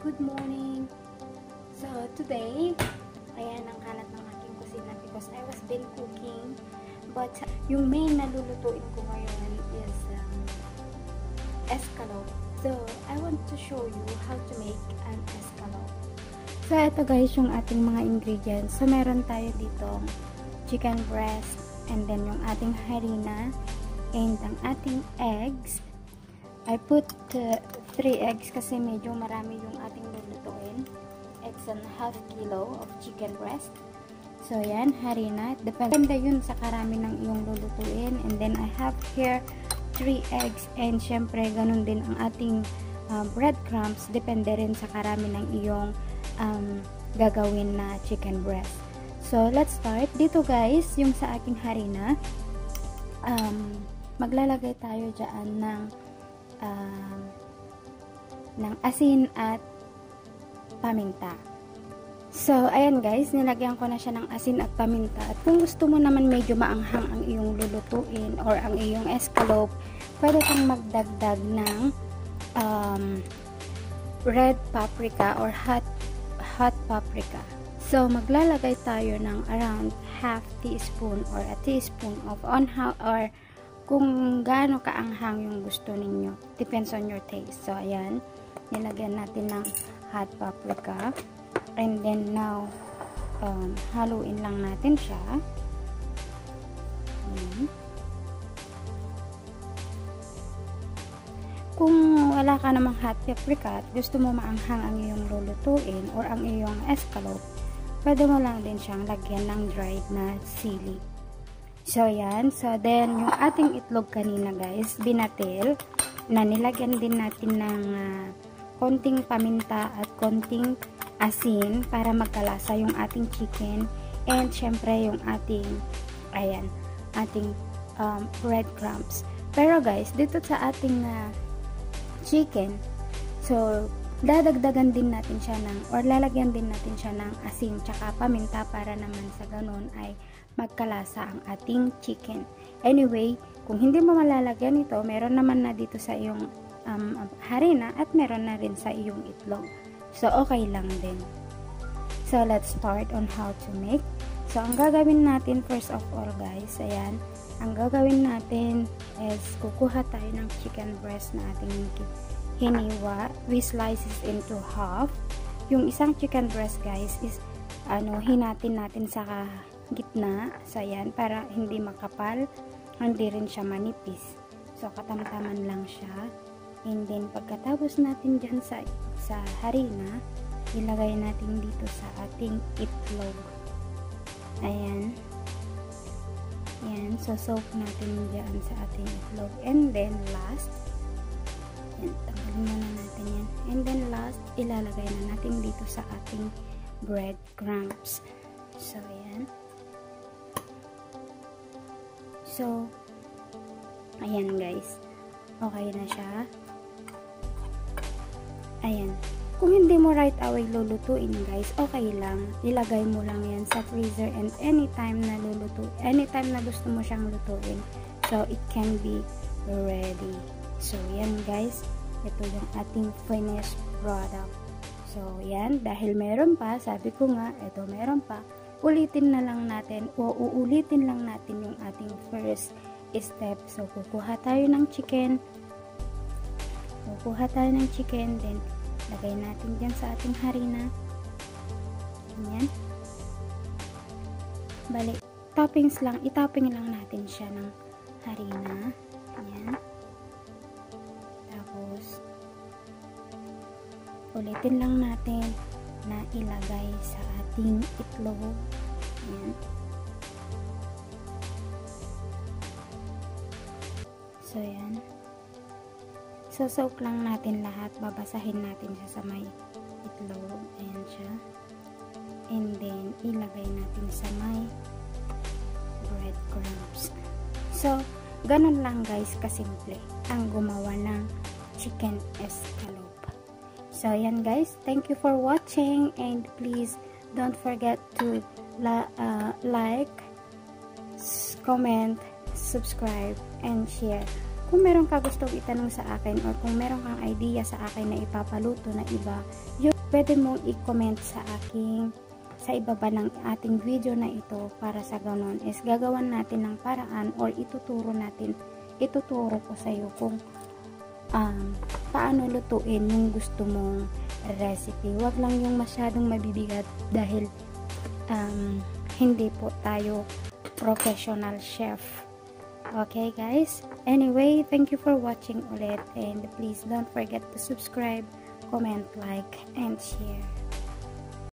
good morning. So today, ayan ang kalat ng aking kusina because I was been cooking. But yung main na lulutuin ko ngayon is escalope. So I want to show you how to make an escalope. So ito guys yung ating mga ingredients. So meron tayo dito chicken breast, and then yung ating harina, and ang ating eggs. I put 3 eggs kasi medyo marami yung ating lulutuin. It's an half kilo of chicken breast. So yan, harina. Depende yun sa karami ng iyong lulutuin. And then I have here 3 eggs, and syempre ganun din ang ating breadcrumbs. Depende rin sa karami ng iyong gagawin na chicken breast. So let's start. Dito guys, yung sa aking harina, maglalagay tayo dyan ng asin at paminta. So, ayan guys, nilagyan ko na siya ng asin at paminta. At kung gusto mo naman medyo maanghang ang iyong lulutuin or ang iyong escalope, pwede kang magdagdag ng red paprika or hot paprika. So, maglalagay tayo ng around half teaspoon or a teaspoon of or kung gaano kaanghang yung gusto ninyo. Depends on your taste. So, ayan. Nilagyan natin ng hot paprika. And then, now, haluin lang natin siya. Ayan. Kung wala ka namang hot paprika at gusto mo maanghang ang iyong lulutuin or ang iyong escalope, pwede mo lang din siyang lagyan ng dried na sili. So, yan. So, then, yung ating itlog kanina, guys, binatil, na nilagyan din natin ng konting paminta at konting asin para magkalasa yung ating chicken. And, syempre, yung ating, ayan, ating breadcrumbs. Pero, guys, dito sa ating chicken, so, dadagdagan din natin siya or lalagyan din natin siya ng asin tsaka paminta para naman sa ganun ay magkalasa ang ating chicken. Anyway, kung hindi mo malalagyan ito, meron naman na dito sa iyong harina at meron na rin sa iyong itlog. So, okay lang din. So, let's start on how to make. So, ang gagawin natin first of all guys, ayan, ang gagawin natin is kukuha tayo ng chicken breast na ating hiniwa. We slice it into half. Yung isang chicken breast guys is hinatin natin sa gitna. So yan, para hindi makapal, hindi rin siya manipis. So katamtaman lang siya. And then pagkatapos natin dyan sa harina, ilagay natin dito sa ating itlog. Ayan. Yan, so soak natin dyan sa ating itlog. And then last, yan, tanggalin muna natin yan. And then last, ilalagay na natin dito sa ating breadcrumbs. So, yan. So, ayan guys. Okay na siya. Ayan. Kung hindi mo right away lulutuin guys, okay lang. Ilagay mo lang yan sa freezer and anytime na gusto mo siyang lutuin. So, it can be ready. So, yan guys. Ito yung ating finished product. So, yan. Dahil meron pa, sabi ko nga, ito meron pa. Ulitin na lang natin o uulitin lang natin yung ating first step. So, kukuha tayo ng chicken. Then, lagay natin dyan sa ating harina. Yan. Bali, toppings lang. Itopping lang natin siya ng harina. Yan. Tapos, ulitin lang natin na ilagay sa ating itlog. Ayan. So, yan. So, soak lang natin lahat. Babasahin natin siya sa may itlog. Ayan siya. And then, ilagay natin sa may breadcrumbs. So, ganun lang guys kasimple ang gumawa ng chicken escalope. So, yan guys. Thank you for watching, and please don't forget to like, comment, subscribe, and share. Kung meron ka gustong itanong sa akin or kung meron kang idea sa akin na ipapaluto na iba, pwede mong i-comment sa ibaba ng ating video na ito, para sa ganon is gagawan natin ng paraan or ituturo ko sa iyo kung paano lutuin yung gusto mong recipe. Wag lang yung masyadong mabibigat dahil hindi po tayo professional chef. Okay guys, anyway, thank you for watching ulit, and please don't forget to subscribe, comment, like, and share.